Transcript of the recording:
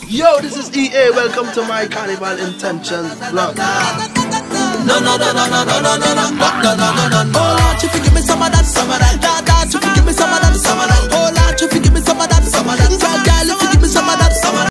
Yo, this is EA. Welcome to my Carnival Intentions vlog. No, no, no, no, no, no, no, no, no, no, no, no, no, no. Oh Lord, you forgive me some of that.